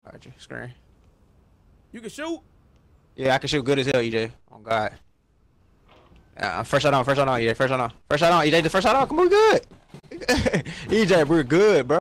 Got you. Screen. You can shoot? Yeah, I can shoot good as hell, EJ. Oh God. First shot on, EJ. First shot on. First shot on, EJ. The first shot on. Come on, we good. EJ, we're good, bro.